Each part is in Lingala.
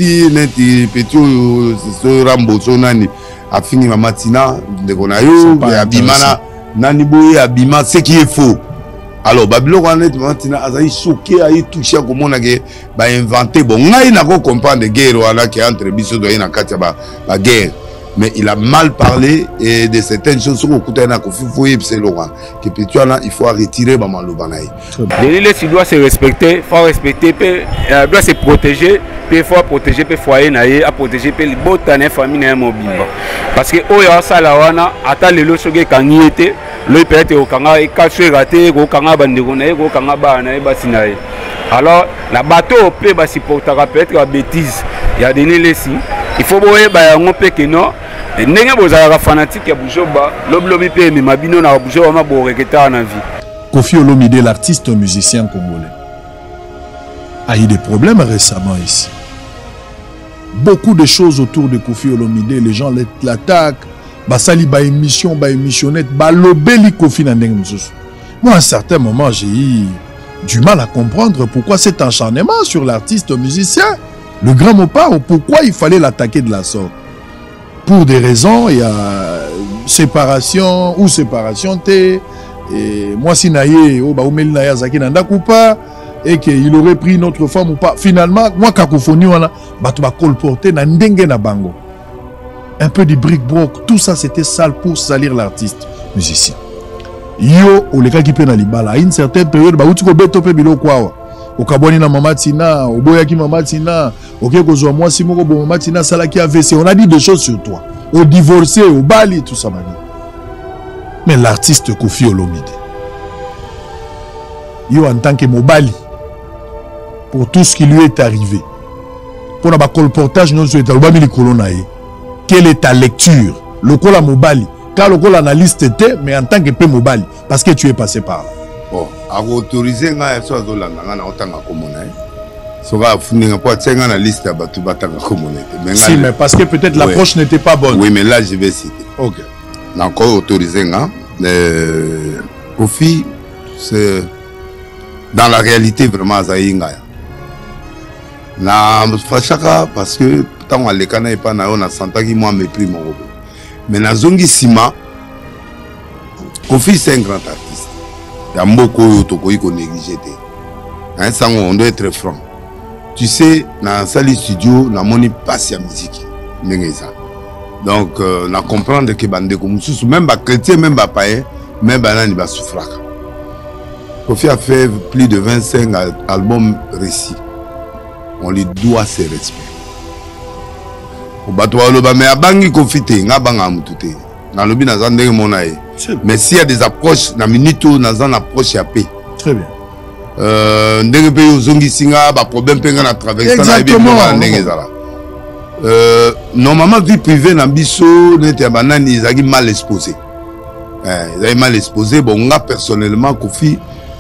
ti neti petit so rambo so nani afini mamatina de konayo abimana nani boye abima ce qui est faux. Alors Babylone honnête maintenant azali choqué ayi touché comme on a ba inventé bon ngai na ko comprendre guerre wala qui entre biso doyen na katia ba guerre mais il a mal parlé et de certaines choses sur côté na ko foyer c'est Laurent que petit là il faut retirer ba malobanaï. Les filles doivent se respecter, faut respecter doit se protéger, puis faut protéger pe foyer na ye, à protéger pe botane famille na mobile parce que oya sala wana ata lelo soge kangiete le peut-être au kanga et caché raté au kanga bandeko na ye au kanga ba na ye basina ye. Alors la bateau peut ba supporter peut-être la bêtise il y a des laissi il faut boye ba yango pe que non ndenge bozala fanatique ya bujoba loblobi pe mi mabino na bujoba ma bo reketa na vie. Koffi Olomide, l'artiste musicien congolais, a eu des problèmes récemment ici. Beaucoup de choses autour de Koffi Olomide, les gens l'attaquent, basali ba émission, ba émissionnette, ba lobeli Koffi nandeng msusu. Moi, à un certain moment, j'ai eu du mal à comprendre pourquoi cet acharnement sur l'artiste musicien, le grand Mopao, pourquoi il fallait l'attaquer de la sorte. Pour des raisons, il y a séparation ou séparation T. Et moi, si naïe, et qu'il aurait pris notre femme ou pas. Finalement, moi, cacophonie, on a colporté na ndenge na bango. Un peu de bric-broc, tout ça, c'était sale pour salir l'artiste musicien. Yo, ou les gars qui prennent à une certaine période, bah, où tu peux beto pe bilo quoi. Au Kaboni na mamatina, au Boyaki mamatina, au Kekozo moi, si moko bon mamatina, salaki AVC. On a dit des choses sur toi. Au divorcé, au Bali, tout ça, m'a dit. Mais l'artiste Koffi Olomide, yo en tant que Mobali, pour tout ce qui lui est arrivé, pour le colportage, quelle est ta lecture? Le col à Mobali, car le col analyste était, mais en tant que P Mobali, parce que tu es passé par là. Bon, à autoriser, on a autant de communauté. Ça va finir pour être dans la liste de la communauté. Si, mais parce que peut-être l'approche n'était pas bonne. Oui, mais là, je vais citer. Ok. Encore autorisé, Koffi, c'est dans la réalité vraiment Zaïnga. Na fachaka parce que tant à l'écran et pas na santa qui moi mépris mon robot. Mais na zongi sima, Koffi c'est un grand artiste. Il y a beaucoup de qu'on néglige. Hein, ça on doit être franc. Tu sais, dans sali studio, na moni passe la musique. Donc, on a comprendre que bande comme ça, même les chrétiens, même les païens, même les gens qui souffrent. Koffi a fait plus de 25 albums récits. On lui doit ses respects. Mais s'il y a des approches, dans minute où dans une approche à paix. Très bien. Exactement. Normalement, vie privée dans Bisso, ils ont mal exposé. Ils ont mal exposé. Bon, moi, personnellement, Koffi,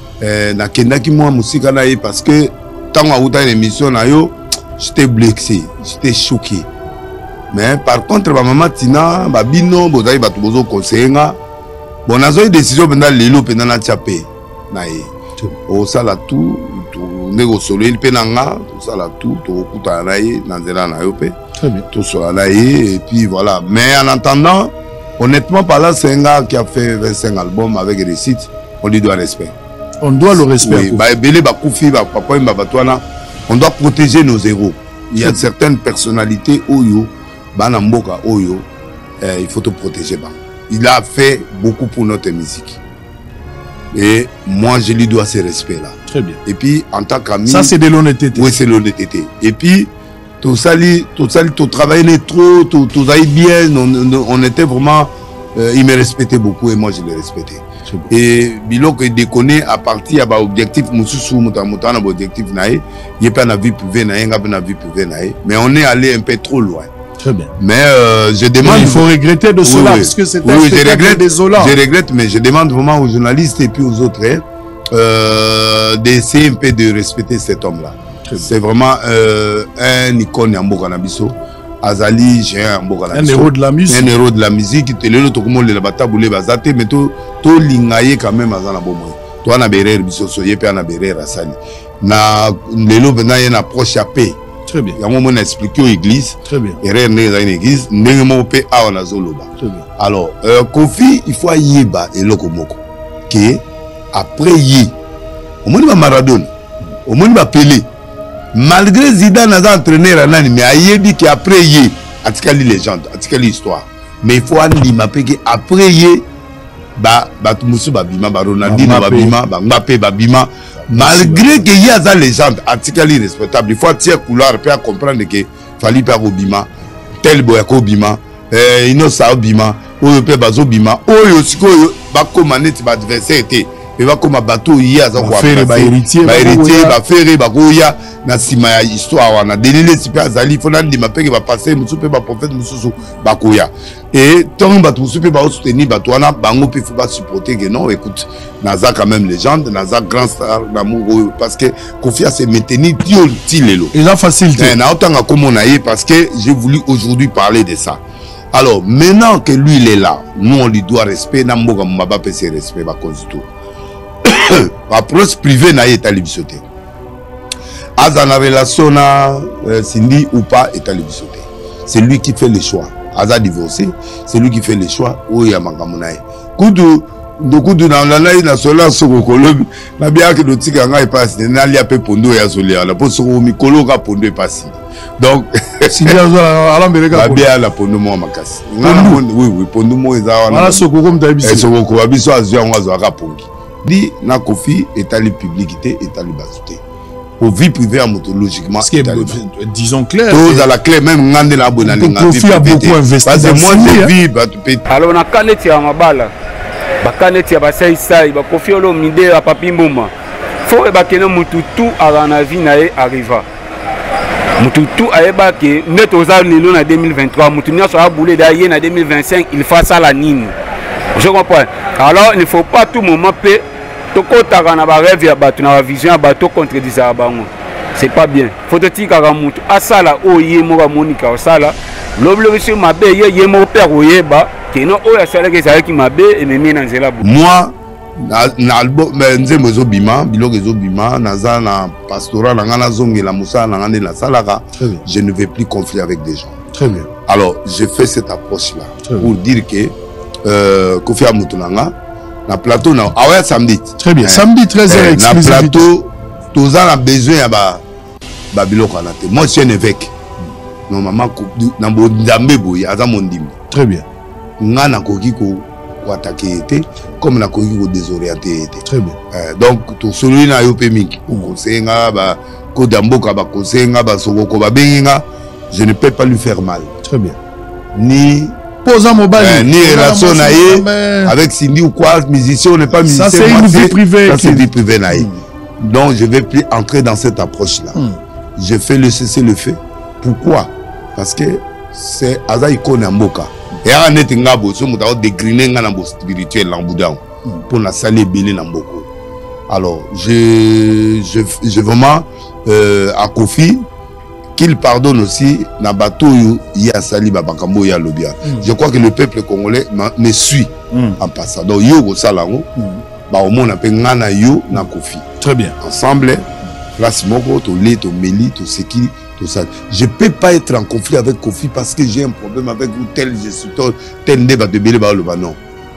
parce que tant que j'ai une émission, j'étais blessé, j'étais choqué. Mais par contre, ma maman Tina, ma bino, bozaï batubozo conseiller, bon, on a une décision pendant l'élo pendant la tchapé. Au sala tout, nego soleil penanga, tout ça là tout, tout kuta naïe, nanzela naïope. Très bien. Tout ça naïe et puis voilà. Mais en attendant, honnêtement, par là, c'est un gars qui a fait 25 albums avec des sites, on lui doit respect. On doit le respect. Oui, on doit protéger nos héros. Il y a certaines personnalités, Oyo, Banamboka, Oyo, il faut te protéger. Il a fait beaucoup pour notre musique. Et moi, je lui dois ce respect-là. Très bien. Et puis, en tant qu'ami... Ça, c'est de l'honnêteté. Oui, c'est l'honnêteté. Et puis, tout travail trop, tout aille bien. On était vraiment... il me respectait beaucoup et moi, je le respectais. Et Bilok déconne à partir de l'objectif, mais on est allé un peu trop loin. Très bien. Mais je demande... Il faut regretter de cela, parce que c'est un spectacle désolant. Je regrette, mais je demande vraiment aux journalistes et puis aux autres d'essayer un peu de respecter cet homme-là. C'est vraiment un icône en Bokanabiso. Azali, j'ai un héros de la musique. Un héros de la musique. Tu es le tout le monde le bata boule bazate, mais tu lingaye quand même azana bomo. Tu as na berer biso soye pe na berer asali. Na lelo bena y une approche à paix. Très bien. Il y a un moment expliqué aux églises. Très bien. Et rien n'est dans une église. N'est-ce pas à Zoloba. Très bien. Alors, Kofi, il faut y ba et lokomoko. Que après y, au moins il Maradona, au moins il Pelé. Malgré Zidane a entraîné Ranani, mais Ayebi qui après y, atikali légende, atikali histoire. Mais il faut aller m'appeler que après y, Musu babima, Ronaldinho babima, Mbappé babima. Malgré qu'il y a des légendes, atikali respectable, il faut tirer couloir pour comprendre que fallait pas Obima, tel boyako Obima, Inosa Obima, Oyope Bazo Bima, Oyosiko Bakomaneti adversaire était. Et va comme bateau hier ça quoi héritier ba faire ba goya na sima ya histoire wana delile super azali fona ndima peke ba passer musu pe ba prophète mususu ba koya et tant ba musu pe ba soutenir ba wana bango pe faut pas supporter que non écoute naza quand même légende naza grand star d'amour parce que Kofi s'est maintenu tilelo et la facilité na otanga comme on a parce que j'ai voulu aujourd'hui parler de ça. Alors maintenant que lui il est là, nous on lui doit respect na mboka mbaba pe se respect ba constitution. Approche privée na état libisoté. Aza na relation na Cindy ou pas état libisoté. C'est lui qui fait le choix. Aza divorcé, c'est lui qui fait le choix. Oh ya mangamunae. Kudu ndokudu na nanayi na sola soko kolobi na bia ke dotika ngai passe na lia pe pondo ya solia la po soko mikolo ka pondo passe. Donc si bien ala mbeleka bia la pondo mo makasi. Oui pondo mo eza wana. Ala soko comme d'habitude. Soko ko biso azwa ngwa ka pongi. Dit na Kofi état de publicité état de basité pour vie privée logiquement disons clair tous à la clé même ngande la bonne année Kofi a beaucoup investi parce que moi je vis alors na kaneti ya mabala ba kaneti ya basai sai ba Kofi olo mide a papi mbuma faut ba kena mututu ala na vie na e arriva mututu ayeba ke neto za lelo na 2023 mutu nyaso a boulé da ye na 2025 il fait ça la nine. Je comprends. Alors il ne faut pas tout moment payer. Toko takana ba rêve ya batu na vision ya bato contredisera bango. C'est pas bien. Faut te dire ka mutu asala oye mo ka monika osala. L'obligation mabe ye mo père oyeba que non oya sala ke ça qui mabe et memi na nzela bu. Moi na album nzembo zo bima biloko zo bima naza na pastoral na ngana zongela musa na ngane la salaka. Je ne vais plus conflit avec des gens. Très bien. Alors, je fais cette approche là pour dire que Kofi Amutunanga na plateau na ouais samedi. Très bien. Samedi 13h na plateau tous a besoin ya ba biloko na te. Moi je suis un évêque. Normalement na ndambe boy aza mondim. Très bien. Nga na koki ko attaquer été comme na koki ko désorienter été. Très bien. Donc to solo na yo pe mingi. Conseiller ba ko damboka ba conseiller ba soko ba benga, je ne peux pas lui faire mal. Très bien. Ni posant mobile ni relation avec Cindy ou quoi, musicien ou n'est pas musicien. Ça c'est une vie privée. Ça c'est vie privée naïe. Donc je vais plus entrer dans cette approche là. Je fais le cessez-le-feu. Pourquoi? Parce que c'est Azaïko Namboka. Et à net ngabo so muta dégriner ngambo spirituel l'amboudan pour na saler belé namboko. Alors je vraiment à Kofi qu'il pardonne aussi na bateau ya sali babakambo ya lobia. Je crois que le peuple congolais me suit en passant. Donc yo go salango ba au monde appelle ngana yo na Kofi. Très bien. Ensemble place moko to le to meli to seki to ça. Je peux pas être en conflit avec Kofi parce que j'ai un problème avec vous tel je suis tel débat de belé ba le non.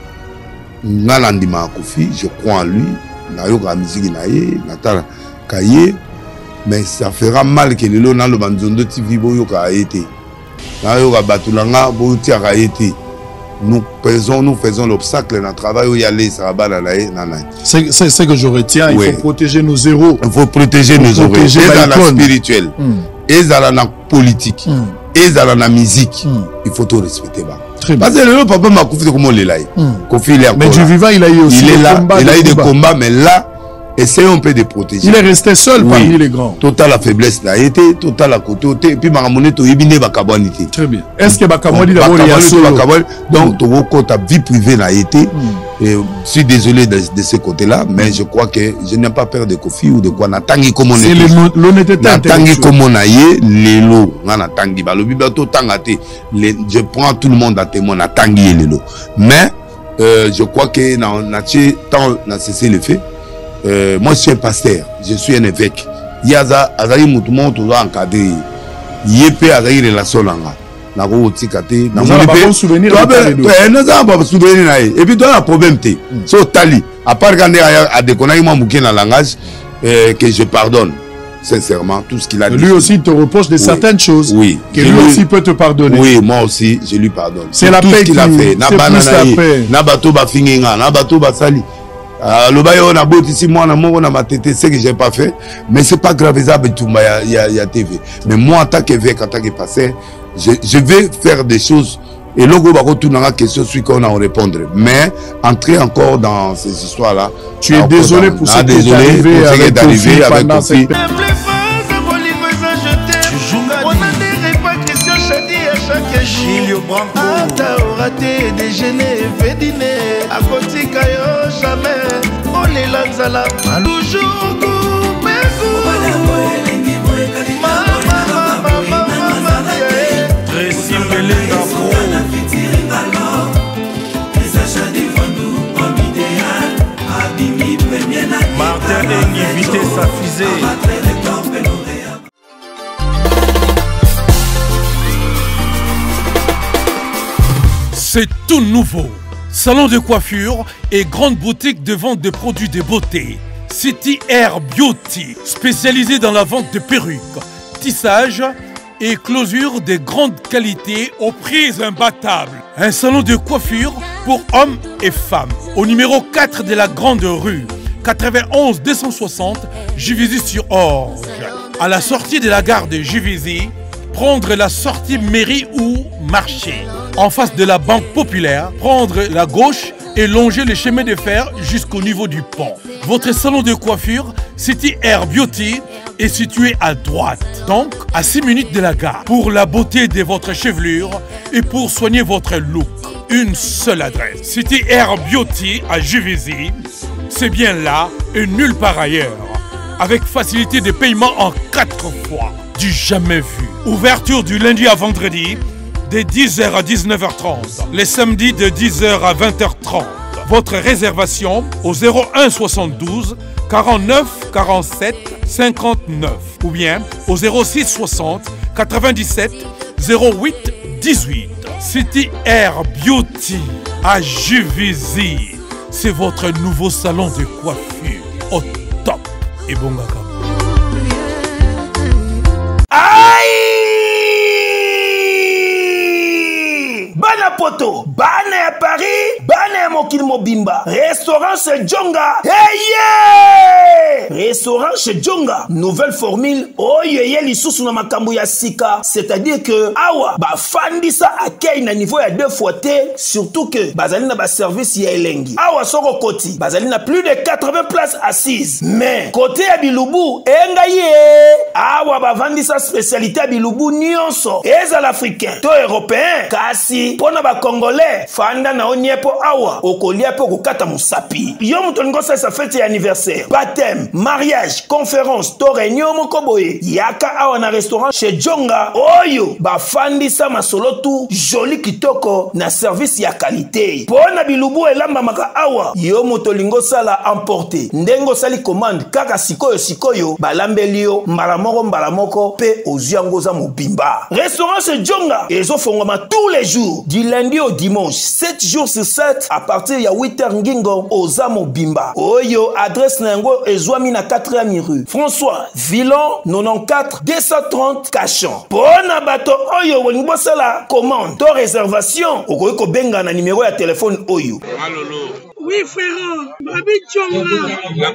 Ngana ndima Kofi, je crois en lui, na yo ka musique na ye, na tala kaye. Mais ça fera mal que les gens dans le banzondo TV boyoka été. Là yoka batulanga boyotia ka été. Nous faisons l'obstacle dans le travail où y aller ça va là nana. C'est que je retiens, il faut protéger nos héros. Il faut protéger nos héros. Et dans la spirituelle, et dans la politique, et dans la musique, il faut tout respecter ba. Parce que le papa m'a confié comment il est là. Kofi il est encore. Mais du vivant il a eu aussi des combats. Il a eu des combats mais là essayons un peu de protéger. Il est resté seul parmi les grands. Total la faiblesse là été, total la côté et puis maramone to yebine bakabonité. Très bien. Est-ce que bakaboni d'abord il y a solo donc to ta vie privée là été et je suis désolé de ce côté-là mais je crois que je n'ai pas peur de Kofi ou de quoi natangi comme on est. C'est l'honnêteté natangi comme on a yé lelo ngana tangi ba lobi ba to tangate je prends tout le monde à témoin natangi lelo mais je crois que na tant na cessé le fait. Moi je suis un pasteur, je suis un évêque. Il y a Azaï Moutoumon, tout ça encadré. yépé avec relation langa na ko tika te na bon souvenir na ba souvenir na et puis toi la problème te so tali à part quand a déconné moi mouké na langage que je pardonne sincèrement tout ce qu'il a dit. Lui aussi te reproche de certaines choses. Oui. Que lui aussi peut te pardonner. Oui, moi aussi je lui pardonne. C'est la paix qu'il a fait. Na banana na bato ba fingenga na bato ba sali. Le bail on a beau ici moi on a ma tête c'est que j'ai pas fait mais c'est pas grave ça il y a TV mais moi en tant qu'évêque en tant que pasteur je vais faire des choses et logo va retourner la question celui qu'on a à répondre mais entrer encore dans ces histoires là tu es désolé pour ce qui est arrivé avec Kofi. Gilio Branco ata orate déjeuner vedine akotika yo jamais olela nzala toujours kupeku Tracy Melinda Pro Martin Engi vité sa fusée C'est tout nouveau. Salon de coiffure et grande boutique de vente de produits de beauté. City Air Beauty, spécialisé dans la vente de perruques, tissage et closure de grande qualité au prix imbattable. Un salon de coiffure pour hommes et femmes. Au numéro 4 de la Grande Rue, 91 260, Juvisy-sur-Orge. À la sortie de la gare de Juvisy, prendre la sortie mairie ou marché. En face de la Banque Populaire, prendre la gauche et longer le chemin de fer jusqu'au niveau du pont. Votre salon de coiffure, City Air Beauty, est situé à droite, donc à 6 minutes de la gare. Pour la beauté de votre chevelure et pour soigner votre look, une seule adresse. City Air Beauty à Juvisy, c'est bien là et nulle part ailleurs. Avec facilité de paiement en 4 fois, du jamais vu. Ouverture du lundi à vendredi, de 10h à 19h30, les samedis de 10h à 20h30. Votre réservation au 01 72 49 47 59 ou bien au 06 60 97 08 18. City Air Beauty à Juvisy. C'est votre nouveau salon de coiffure au top. Et bon gars. Bana poto, bana ya Paris, bana ya mokili mobimba. Restaurant chez Djonga. Hey yeah! Restaurant chez Djonga. Nouvelle formule. Oye lisusu na makambo ya sika. C'est-à-dire que awa ba fandisa akei na niveau ya 2 fois T. Surtout que bazali na ba service ya elengi. Awa soko koti. Bazali na plus de 80 places assises. Mais côté ya Bilubu, enga ye. Awa ba vandisa spécialité ya Bilubu nyonso. Eza l'africain. To européen. Kasi. Pona ba Congolais, fanda na oniepo awa, okolia po kokata musapi. Yo mutolingo sa fête anniversaire, baptême, mariage, conférence, to réunion moko boye. Yaka awa na restaurant chez Djonga. Oyo, ba fandi sa masolo tu, joli kitoko na service ya qualité. Pona Bilubu elamba maka awa, yo mutolingo sala emporter. Ndengo sali commande kaka sikoyo, balambelio, mbalamoko pe oziango za mobimba. Restaurant chez Djonga, ezo fongoma tous les jours. Du lundi au dimanche, 7 jours sur 7, à partir de 8h ngingo, Ozamo Bimba. Oyo, adresse Nengo, Ezouami na 4e rue. François, Villon, 94 230 Cachon. Pona bato, Oyo, Wengbosala, commande, ton réservation. Okoyoko benga na numéro de téléphone Oyo. Malolo. Oui, frère, Babi Djonga.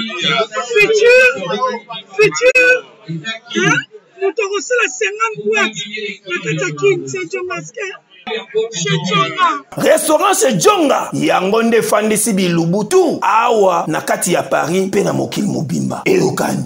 Futur. Hein? Nous te recevons la 50 boîtes. La Katakin, c'est Djongaske. Restaurant chez Djonga. Yangonde Fandisi Bilubutu. Awa, nakati ya Paris, pena mokili mobimba. Eokani.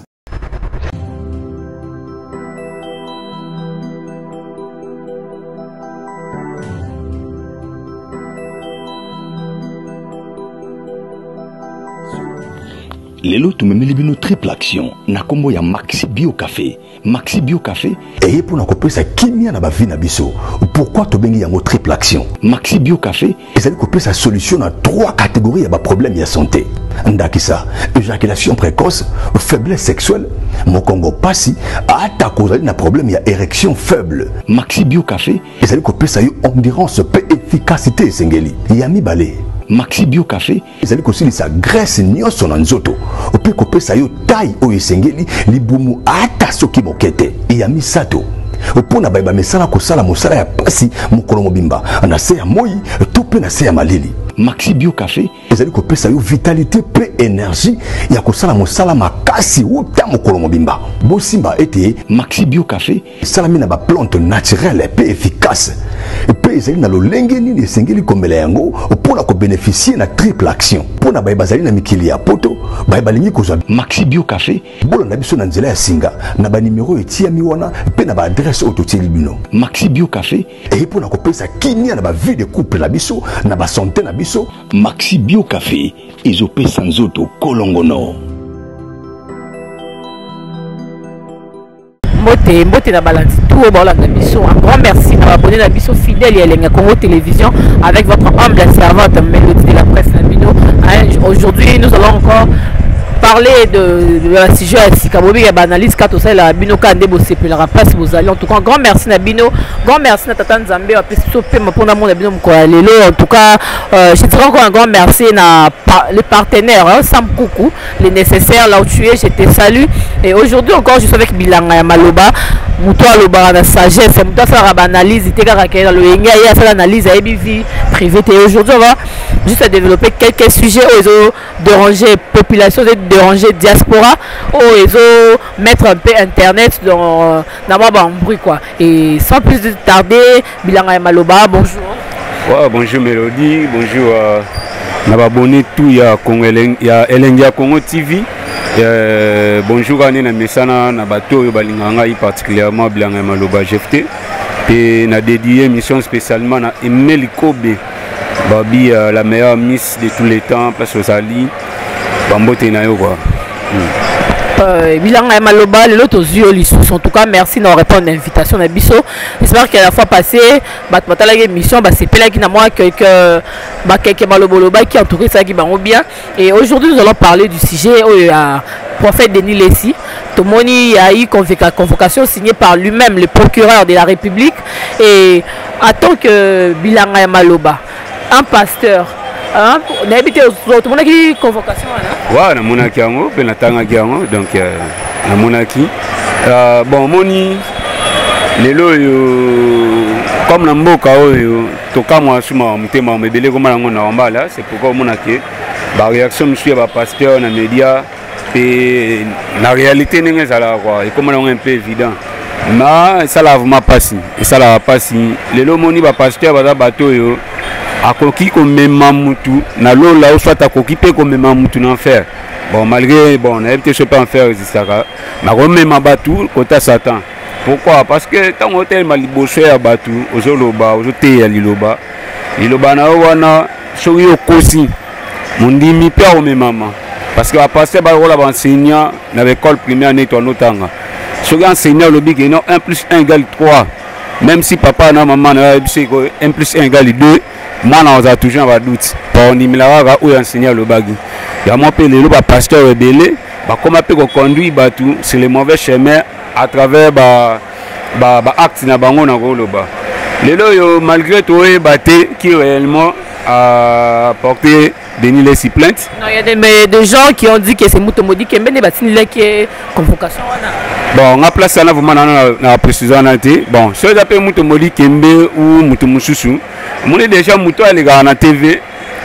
Lelo tumemeli bino triple action na kombo ya Maxi Bio Café. Maxi Bio Café et pour na kopesa kimia na ba vie na biso. Pourquoi to bengi yango triple action? Maxi Bio Café ezali kopesa solution na 3 catégories ya ba problème ya santé. Ndakisa, éjaculation précoce, faiblesse sexuelle, mokongo pasi, ata kozali na problème ya érection faible. Maxi Bio Café ezali kopesa yo endurance pe efficacité sengeli. Yami balé. Maxi Bio Café ezali kosilisa graisse nyonso na nzoto ope kopesa yo taille oyo esengeli libumu ata soki bokete ya misato opona bayeba mesala kosala mosala ya pasi mokolo mobimba na se ya moi to pe na se ya malili. Maxi Bio Café ezali kopesa yo vitalité pe énergie ya kosala mosala makasi uta mokolo mobimba. Bosimba ete Maxi Bio Café salami na ba plante naturelle pe efficace pe ezali na lolenge nini esengeli komela yango mpona ko bénéficier na triple action mpona bayeba zali na mikili ya poto bayeba lingi kozwa Maxi Bio Café bolo na biso na nzela ya singa na ba numéro etiami wana pe na ba adresse ototieli bino. Maxi Bio Café et mpona kopesa kimia na ba vie de couple na biso na ba santé na biso. Maxi Bio Café ezopesa nzoto kolongono. Mbote na balance tout au bord de mission. Un grand merci à abonné à la mission fidèle et à Congo Télévision avec votre humble servante Mélodie de la presse Nabino. Aujourd'hui, nous allons encore parler de la sujet à Sikabobi et analyse quand on la Bino Kande bossé pour la place vous allez en tout cas grand merci Nabino, grand merci à Tata Nzambe à Pesto Pema pour mon Nabino Mkoalelo. En tout cas je dirais encore un grand merci à les partenaires Sam Koukou les nécessaires là où tu es, je te salue. Et aujourd'hui encore je suis avec Bilanga Maloba Mouto Aloba la sagesse Mouto faire analyse il était dans le Yenga il y a fait l'analyse à vie privée. Et aujourd'hui on va juste développer quelques sujets aux déranger population déranger diaspora ou mettre un peu internet dans un bruit quoi. Et sans plus de tarder Bilanga Maloba bonjour. Ouais, bonjour Mélodie, bonjour n'abonné tout il y a Congo il y a Elengia Congo TV. Bonjour à Nena Messana na bato yo balinganga particulièrement Bilanga Maloba GFT et na dédié émission spécialement à Emeli Kobe Babi la meilleure miss de tous les temps place aux Ali Bambote na yo quoi. Bilanga Maloba l'autre aux yeux en tout cas merci de répondre à l'invitation à Bisso. J'espère que la fois passée batala émission c'est pela qui na moi quelques Maloboloba qui entouré ça qui va bien. Et aujourd'hui nous allons parler du sujet prophète Denis Lessi. Tomoni a eu convocation signée par lui-même le procureur de la République et en tant que Bilanga Maloba un pasteur on a habité au monaki convocation là. Ouais, na monaki yango, pe na tanga yango donc na monaki bon moni lelo yo comme na mboka oyo tokamwa suma mutema mebele koma nango na mbala c'est pourquoi monaki ba réaction monsieur ba pasteur na média et la réalité n'est pas là quoi et comme on est un peu évident mais ça l'a vraiment passé et ça l'a passé lelo moni ba pasteur ba bato yo akoki ko mema mutu na lo la soit akoki pe ko mema mutu na faire bon malgré bon on a été je peux en faire resistaka na ko mema batu kota Satan. Pourquoi? Parce que tant hôtel maliboso ya batu ozoloba ozote ya liloba na wana soki okosi mundimi pe o mema parce que a passer ba rola enseignant na l'école primaire neto notanga soki enseignant lobi que non 1 + 1 = 3 même si papa na maman na 1 + 1 = 2 moi on a toujours un doute pour nimela ou enseigner le bagui ya moi pe le pasteur rebelle ba comment peut conduire batu sur le mauvais chemin à travers ba acte na bango na goloba lelo yo malgré tout baté qui réellement a porté Denis Lessi plainte. Non, il y a des gens qui ont dit que c'est Moutomodi qui est batini qui est convocation bon on a place ça vraiment na précision naté bon ceux appelé Moutomodi Kembe ou Moutomususu on est déjà Mouto les gars na TV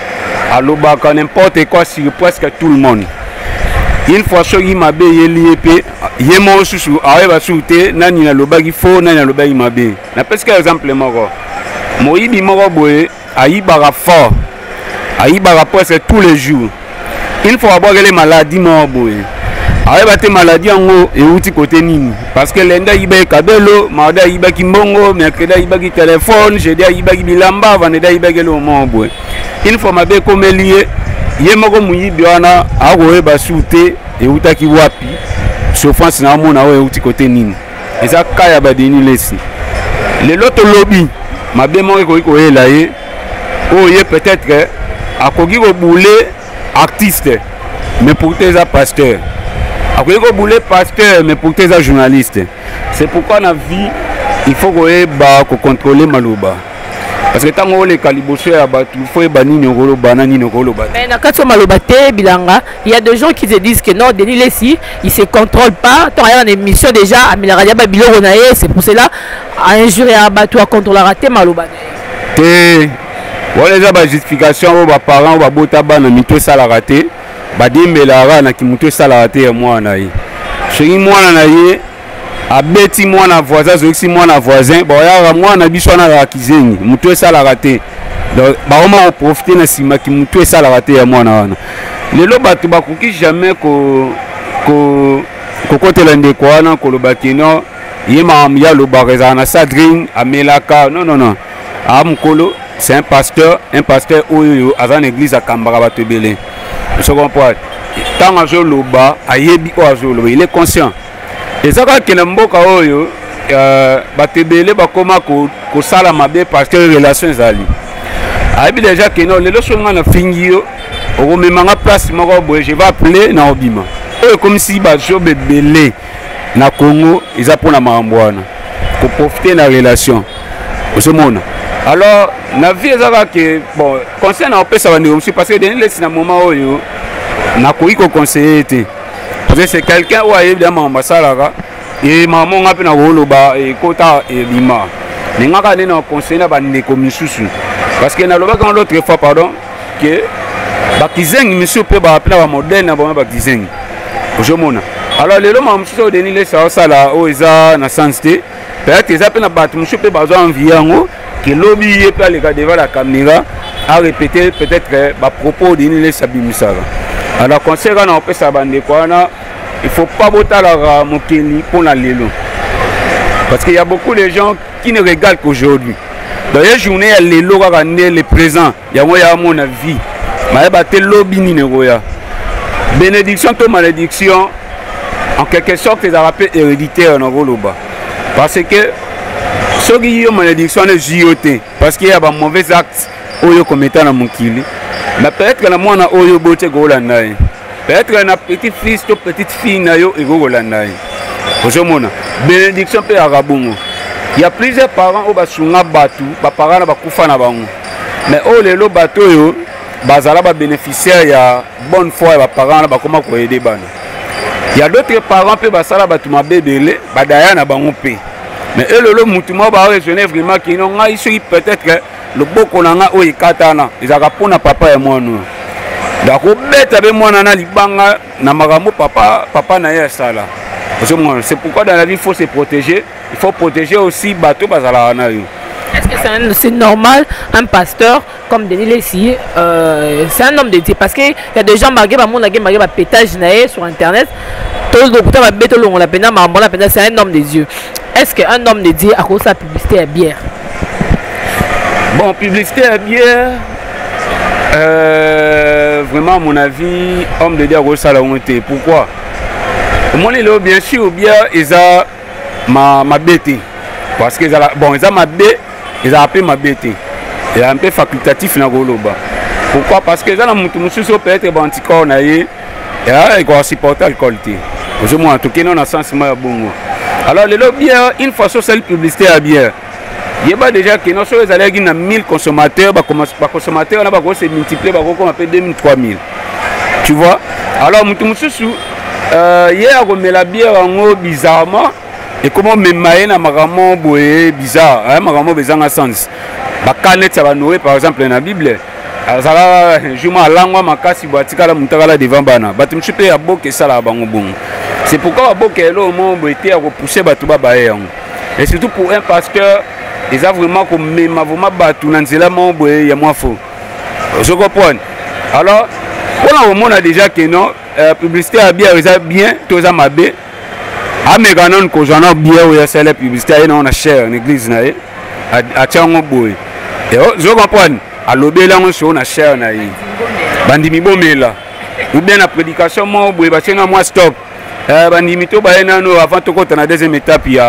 aloba quand n'importe quoi sur presque tout le monde une fois ce qui m'a bé lié yemo susu arrive souté nani na lobagi fo nani na lobagi mabe na presque exemple moko moyibi moko boye aibara fort aibara presque tous les jours il faut avoir les maladies moko boye arrive te maladie ngo et outi côté nini parce que lenda ibe kabelo mada ibe kimbongo mercredi ibe ki téléphone jeudi ibe ki bilamba vendredi ibe le moment boye il faut mabe comme lié ye moko muyibi wana akoyeba sute eutaki wapi souffrance na mona oyo euti kote nini eza kaya badeni lesi lelo tolobi mabe moko ekoki koyela ye oyo ye peut-être akoki koboule artiste mais pourtant eza pasteur akoki koboule pasteur mais pourtant eza journaliste. C'est pourquoi dans la vie il faut koyeba kocontrôler maloba. Parce que tant que les calibosés il faut banini ngolo banani ngolo ba. Mais na katso maloba te bilanga, il y a des gens qui se disent que non, Denis Lessi, il se contrôle pas. Tant il y a une émission déjà à Milaradia Babilo Ronaye, c'est pour cela à injurier à battu à contrôler raté maloba. Te voilà les justification aux parents aux bota bana mito sala raté, ba dimelara na kimuto sala raté ya mwana yi. Chéri mwana na ye abeti mwana voisin zoxi mwana voisin ba ya mwana biso na la kizengi muto sala raté. Donc ba oma profiter na sima ki muto sala raté ya mwana wana. Lelo batu bakuki jamais ko kotela ndeko wana ko lobaki non yema ya lo bareza na sadrine amelaka non amkolo c'est un pasteur oyo avant l'église à Kambara batebele. Je comprends. Tant azo loba ayebi o azo loba il est conscient. Et ça ka kelemboka oyo batebele bakoma ko sala mabe pasteur relation zali. Ayebi déjà que non lelo songa na fingio o memanga place moko boye je vais appeler na obima. Comme si bazo bebele na Congo ils a pour na mambwana. Pour profiter na relation. Au monde. Alors, la vie est que, bon, concernant un ça va nous parce que dans le moment où na koyi ko conseiller parce que c'est quelqu'un où évidemment masala et maman a pe na woloba et kota et lima mais ngaka na conseiller na bande ko misusu parce que na loba quand l'autre fois pardon que ba kizengi monsieur pe ba apela ba modèle na ba kizengi je mona alors le loma monsieur Denis le ça là o eza na santé peut-être ils appellent na ba monsieur pe ba zo envie yango que lobby et pas les gars devant la caméra a répété peut-être bah propos d'une les sabimisara. Alors concernant on peut s'abandonner quoi il faut pas botter la mokeli pour la lelo parce qu'il y a beaucoup de gens qui ne regardent qu'aujourd'hui. Dans les journées les lelo les présents il y a moi à mon avis mais bah tel lobby ni negoya bénédiction to malédiction en quelque sorte les rappels héréditaires dans Goloba parce que ceux qui ont malédiction de JOT parce qu'il y a des mauvais actes oyo commettant dans mon kili mais peut-être que la mona oyo bote golanai peut-être que na petit fils ou petite fille na yo ego golanai ozomona bénédiction pe arabungo il y a plusieurs parents au basunga batu ba parents na bakufa na bango mais o lelo bato yo bazala ba bénéficiaire ya bonne foi ya ba parents na bakoma ko aider bana il y a d'autres parents pe basala batu mabebele badaya na bango pe. Mais eux, le mouvement va raisonner vraiment qu'ils n'ont pas ici peut-être que le beau qu'on a au Katana, ils ont répondu à papa et moi. Donc, au bête avec moi, on a libanga, namaramo papa n'a ça là. C'est pourquoi dans la vie, il faut se protéger. Il faut protéger aussi bateau bazala. Est-ce que c'est normal, un pasteur comme Denis Lessi, c'est un homme de Dieu? Parce qu'il y a des gens qui ont pétage sur Internet. C'est un homme de Dieu. Est-ce qu'un homme de Dieu a cause de la publicité à bière? Bon, publicité à bière, vraiment à mon avis, homme de Dieu a cause de la honte. Pourquoi? Moi, bien sûr, bière, ils ont ma bête. Parce que bon, ils ont ma bête, ils ont appelé ma bête. Il y a un peu facultatif dans Goloba. Pourquoi? Parce que dans le monde, peut être anticorps, et il faut supporter la qualité. Moi, en tout cas, on a sens de bon. Alors, le lobby, une fois sur cette publicité à bière, il y a déjà que nous sommes 1000 consommateurs, les consommateurs on se multiplier par 2000, 3000. Tu vois? Alors, hier, on met la bière en haut bizarrement, et comment me mailler na magamon boye bizarre, hein, magamon bizarre en sens. Bakanet ça va nourrir par exemple dans la Bible. Azala juma langwa makasi boatika la mutakala devant bana. Batumchu pe ya boke sala bango bon. C'est pourquoi boke lo mo boité à repousser batu ba baé. Et surtout pour un pasteur, ils a vraiment comme même vraiment batu nanzela mo boye ya moi faux. Je comprends. Alors, pour le moment on a déjà que non publicité à bien bien tous à mabé. A meganon ko jana bien ou ya la publicité on a cher en église na a tiango boy. Et je comprends. À l'obéi là on a cher na yi. bandimi bomela ou bien la prédication mo boye basenga moi stop bandimi to baena no avant to kota na deuxième étape il y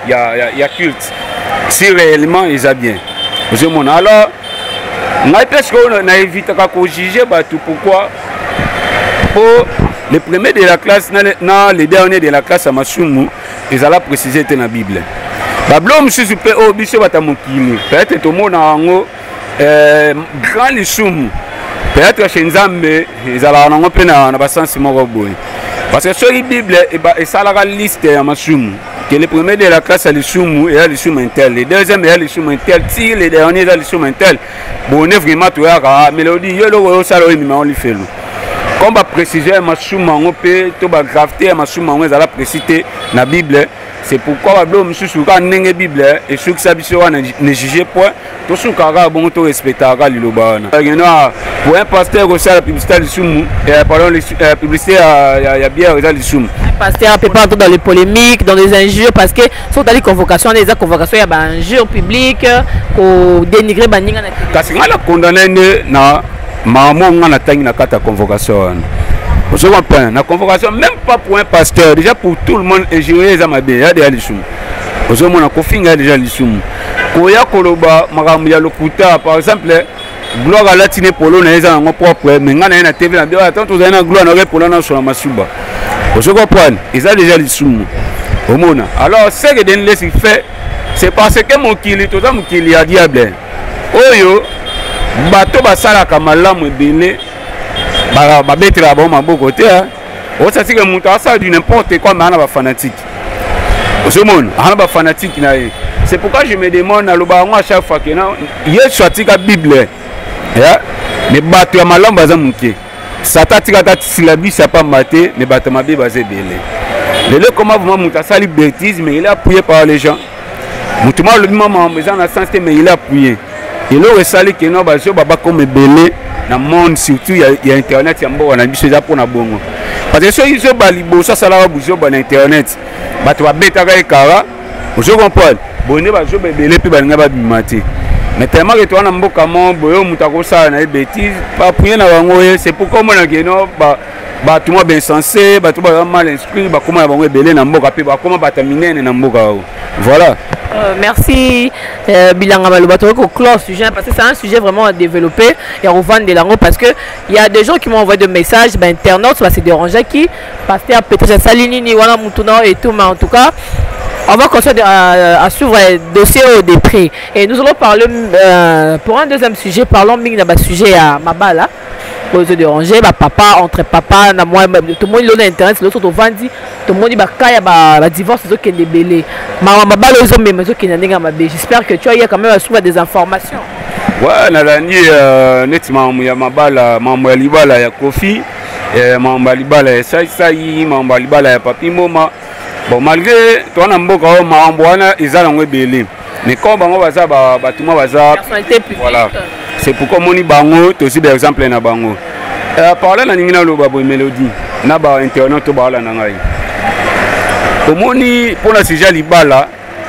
a culte si réellement ils a bien je mon alors ngai presque on a évité ka ko juger batu pourquoi pour les premiers de la classe non les derniers de la classe à Masumu ils allaient préciser dans la Bible bablo monsieur super au biso batamokili peut-être tout monde en grand lisumu peut-être chez Nzambe ils allaient en peu na basansi moko boy parce que sur la Bible et ça la liste à Masumu que les premiers de la classe à lisumu et à lisumu intel les deuxièmes et à lisumu intel si les derniers à lisumu intel bon est vraiment tout à mélodie yo lo ça lo mi on lui fait comme va préciser Masumu on peut to ba grafter Masumu on les a précisé na Bible. C'est pourquoi bablo monsieur souka ndenge Bible et souk sabiso ne juger point to souka ga bon to respecter ga liloba na pour un pasteur au la publicité lisumu pardon la publicité ya bière za lisumu pasteur peut pas entrer dans les polémiques dans les injures parce que sont dans les convocations il y a ba injures publiques ko dénigrer baninga na kasi ngala condamner na mamo ngana tangi na kata convocation. Je comprends. La convocation, même pas pour un pasteur, déjà pour tout le monde, et j'ai les amabés, il y a des alisum. Je comprends. Il y a déjà l'isum. Koya Koloba, Maramia Lokuta, par exemple, gloire à latine polo, les gens ont propre, mais on a une TV, attends, vous avez une gloire à Polo sur la Masuba. Je comprends. Il y a déjà l'isum. Alors, ce que Denis laisse fait, c'est parce que mon kili, tout ça, mon kili a diable. Oyo, bateau basala kamalamu ebele. Bah bête là bon ma beau côté on ça c'est que mon ça du n'importe quoi mais on a pas fanatique au monde on a pas fanatique c'est pourquoi je me demande à l'obaron à chaque fois que non il y a sorti la Bible mais bateau à malam baza munke ça tatika silabi ça pas maté mais bateau ma Bible basé belé le comment vraiment mon ça li bêtise mais il est appuyé par les gens mutumo le moment mais en sens mais il est appuyé et le resali que non bazo baba comme belé dans le monde surtout il y a internet il y a beaucoup de choses pour na bongo parce que ceux qui sont balibo ça la buzo sur internet ba tu vas beta ka ekara je comprends bonne ba zo bebele pe ba ngaba bimati mais tellement que toi na mboka mon boyo mutako ça na bêtise pas pour na bango c'est pourquoi moi na geno ba tout moi bien sensé ba tout ba mal instruit ba comment bango ebele na mboka pe ba comment ba terminer na mboka voilà. Merci Bilanga Malobato pour clore ce sujet parce que c'est un sujet vraiment à développer et à revendre des langues parce que il y a des gens qui m'ont envoyé des messages internautes ça va se déranger qui parce que peut-être Salini ni voilà Mutuna et tout mais en tout cas on va continuer à suivre le dossier des prix et nous allons parler pour un deuxième sujet parlons d'un sujet à Mabala pour se déranger papa entre papa na moi tout le monde il a internet l'autre au vendi tout le monde il va kaya ba divorce zo kende belé Mabala ils ont même zo kende nga mabe j'espère que tu as quand même souvent des informations ouais na lani netima ya Mabala mambo ya libala ya Kofi mambo ya libala ya sai mambo ya libala ya Papi Moma bon malgré toi na mboka mambo wana ezala ngwe belé mais quand bango baza batuma baza voilà c'est pourquoi moni bango to aussi par exemple na bango parler na ningina lo babo mélodie na ba internet to ba la na ngai to moni pour la sujet libala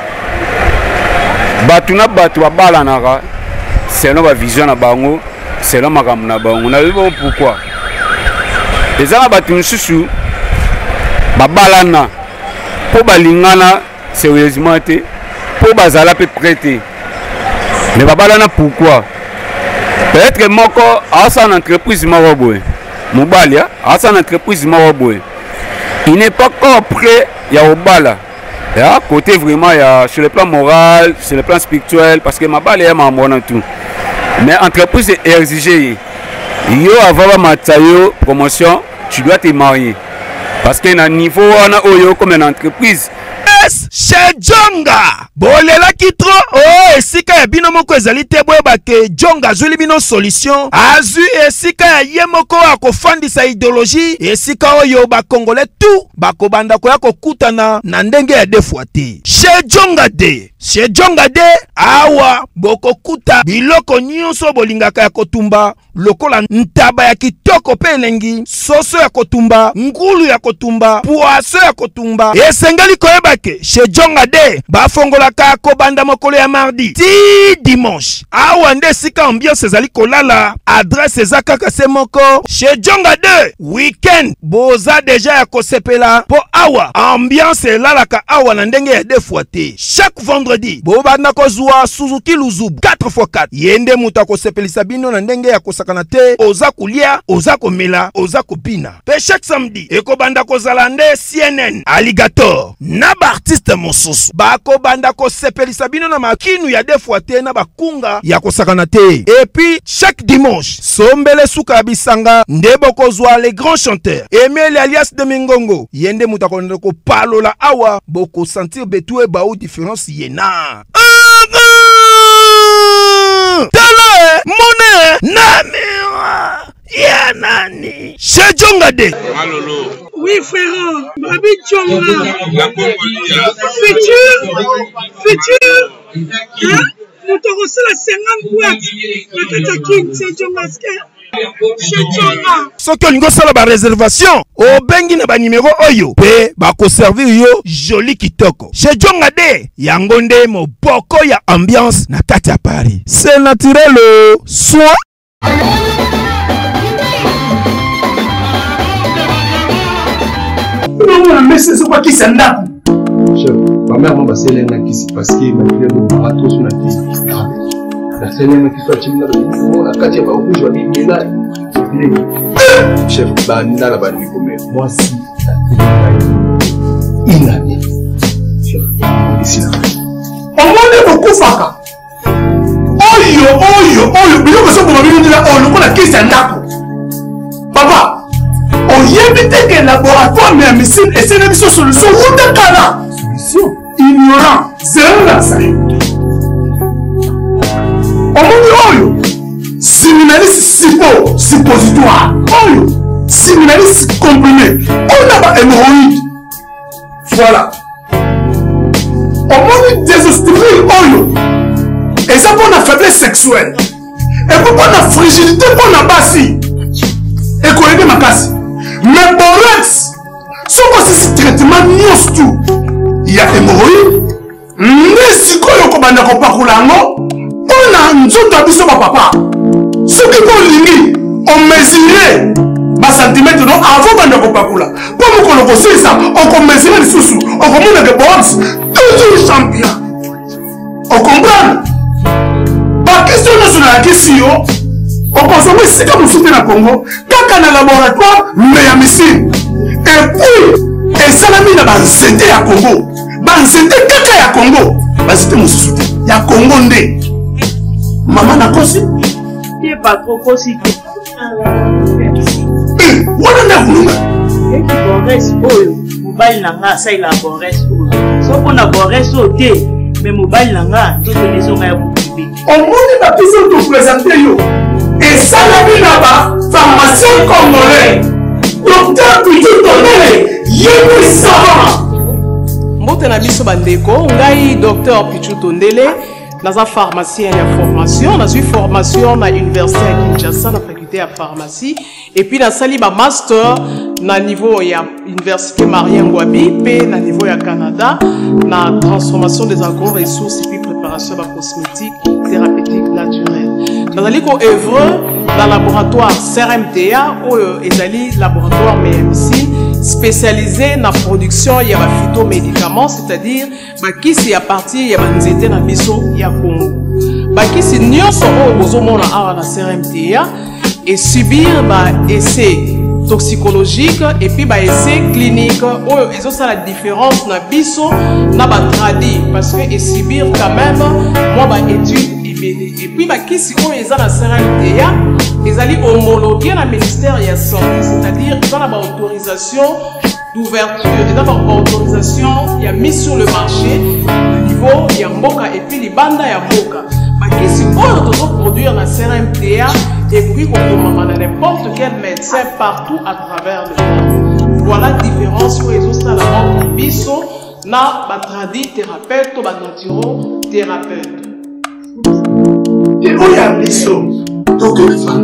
batuna batu babala naka c'est no ba vision na bango c'est no makam na bango na bon pourquoi les gens batu susu babala na po balingana sérieusement te po bazala pe prêter mais babala na pourquoi peut-être que moko a sa entreprise maroboy mobali a sa entreprise maroboy il n'est pas encore prêt il y a obala ya côté vraiment il y a sur le plan moral sur le plan spirituel parce que mabali est membre dans tout mais entreprise est exigée yo avant matayo promotion tu dois te marier parce que na niveau on a oyo comme une entreprise chez Djonga bolela kitro oh esika ya bino moko ezali te boyeba ke Djonga azuli bino solution azu esika ya ye moko akofandisa idéologie esika oyo bakongole tout bakobanda koya kokutana na ndenge ya defwa te chez Djonga de awa bokokuta biloko nyonso bolingaka ya kotumba lokola ntaba ya kitoko pe elengi soso ya kotumba ngulu ya kotumba poaso ya kotumba esengeli koyeba ke chez Djonga de bafongolaka kobanda mokolo ya mardi ti dimanche awa nde sika ambiance ezali kolala adresse eza kaka se moko chez Djonga 2 weekend boza deja ya kosepela po awa ambiance elalaka awa na ndenge ya defwa te chaque vendredi bobanda kozwa Suzuki Luzubu 4x4 yende mutu akosepelisa bino na ndenge ya kosakana te oza kulia oza komela oza kopina pe chaque samedi ekobanda kozala nde CNN Alligator na ba artiste mosusu bakobanda kosepelisa bino na makinu ya defwa te na bakunga ya kosakana te et puis chaque dimanche sombele suka bisanga nde bokozwa les grands chanteurs Emile alias de Mingongo yende mutu akonde ko palola awa boko sentir betu e ba ou différence yena tele mone namira ya nani chez Djonga 2 Malolo. Oui frère, Babi Djonga. Futur. Hein? Nous te recevons la 50 boîtes. La Katakin, c'est Djonga. Soki olingo sala ba réservation obengi na ba numéro oyo pe bako servir yo joli kitoko chez Djonga 2 yango nde moboko ya ambiance na kati ya Paris c'est naturel soit mais c'est quoi qui s'en a chef ma mère m'a passé l'un qui parce que ma fille est bateau sur la tête la scène qui soit chimna la katia ba rouge wa bimela chef banda la bandi comme moi si il a dit chef ici là on m'a beaucoup faka oyo biloko so ko mabino ndila o lokola kisa ndako papa oyebite ke laboratoire mais missile et c'est une solution ou de kala solution ignorant zéro la ça omoni oyo séminaliste suppositoire oyo séminaliste comprimé on a ba hémorroïde voilà omoni désostril oyo et ça pour la faiblesse sexuelle et pour la fragilité pour la basi et qu'on aide ma casse mais borex ce que traitement nyos tout il y a hémorroïde mais si koyo ko banda ko pakulango on a nzoto abiso ba papa ce qui ko lingi on mesurer ba centimètre non avant banda ko pakula pour mo ko ko ça on ko mesurer les sous on ko mona que box toujours champion on comprend ba question nationale question on consomme si comme soutien na Congo kaka na laboratoire mais ya missile et puis et salami na ba nzete ya Congo ba nzete kaka ya Congo ba nzete mususu ya Congo nde mama na kosi il pas trop kosi wana na kulunga et qui borès oyo mobile nanga ça il a borès so pona borès o te mais mobile nanga to te nezonga ya bubibi on moni ba piso to présenter yo et salami na ba pharmacien congolais docteur Pichu Tondele yebi savant mbote na biso bandeko ngai docteur Pichu Tondele naza pharmacien ya formation nazwi formation na université ya Kinshasa na faculté ya pharmacie et puis nasali ba master na niveau ya université Marien Ngouabi pe na niveau ya Canada na transformation des agro-ressources et puis préparation de cosmétiques thérapeutiques naturelles. Nazali ko œuvre dans laboratoire CRMTA ou ezali laboratoire MMC spécialisé dans la production ya ba phytomédicaments, c'est-à-dire bakisi à partir ya banzete na biso ya Congo. Bakisi nyonso o bozomona awa na CRMTA et subir ba essai toxicologique et puis ba essai clinique oyo ezosa la différence na biso na ba tradi parce que et subir quand même moi ba étude et puis ba kisi oyo eza na CRMTA ezali homologué na ministère ya santé, c'est-à-dire dans la autorisation d'ouverture et dans la autorisation il y a mis sur le marché au niveau ya mboka et puis libanda ya mboka bakisi oyo tozo produire na CRMTA et puis on a n'importe quel médecin partout à travers le monde. Voilà la différence sur les autres à la biso na batradi thérapeute ou batnaturo thérapeute. Et où y a biso donc